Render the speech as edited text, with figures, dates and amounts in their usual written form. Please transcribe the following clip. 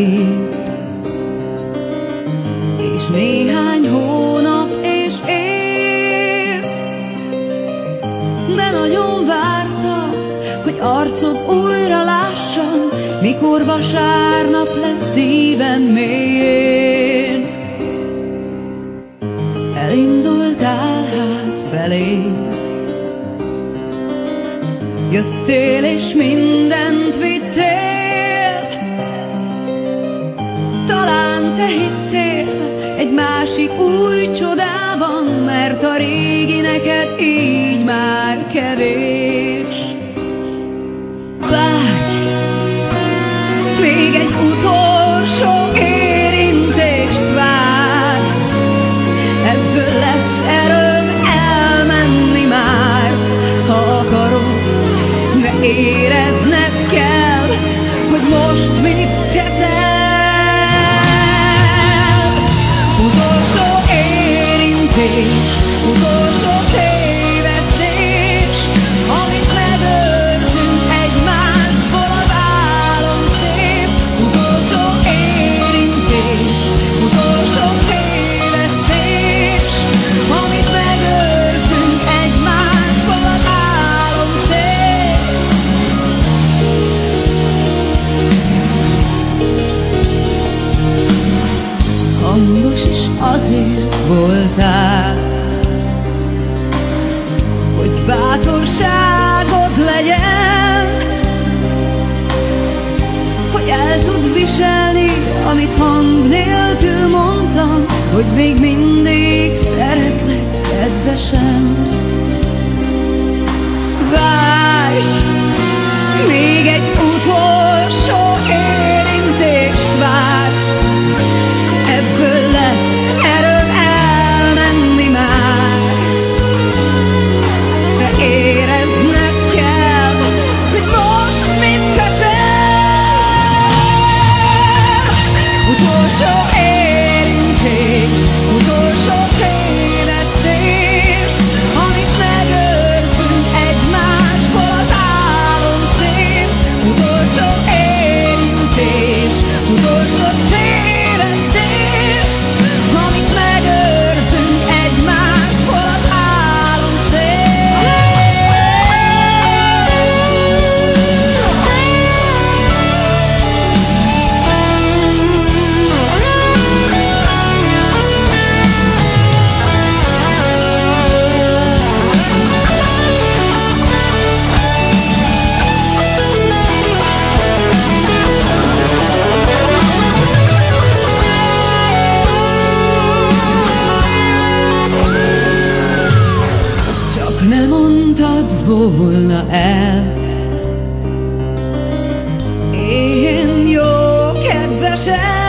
felé. És néhány hónap és év, de nagyon vártam, hogy arcod újra lássam, mikor vasárnap lesz szívem mélyén. Elindultál hát felém, jöttél és mindent vittél. Talán te hittél egy másik új csodában, mert a régi neked így már kevés. Várj, még egy utolsó érintést vár, ebből lesz erőm elmenni már. Ha akarod, de érezned kell, hogy most mit teszel. Utolsó érintés, utolsó tévesztés, amit megőrzünk egymásból, az álom szép. Utolsó érintés, utolsó tévesztés, amit megőrzünk egymásból, az álom szép. Hangos is azért voltál, hogy bátorságod legyen, hogy el tud viselni, amit hang nélkül mondtam, hogy még mindig szeretlek kedvesen. Várj, még egy utolsó érintést vár, ebből lesz erőm elmenni már. De érezned kell, hogy most mit teszel. Utolsó érintés, utolsó tévesztés, amit megőrzünk egymásból, az álom szép. Utolsó érintés, utolsó tévesztés, amit megőrzünk egymásból, az álom szép. Csak ne mondtad volna el, én jó kedvesen,